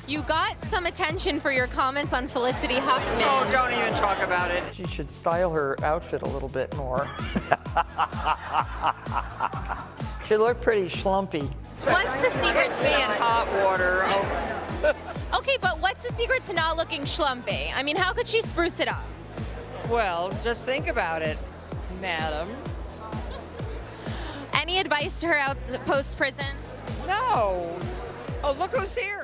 You got some attention for your comments on Felicity Huffman. Oh, don't even talk about it. She should style her outfit a little bit more. She looked pretty schlumpy. What's the secret It's to me in not? hot water. Oh. Okay, but what's the secret to not looking schlumpy? I mean, how could she spruce it up? Well, just think about it, madam. Any advice to her out post-prison? No. Oh, look who's here.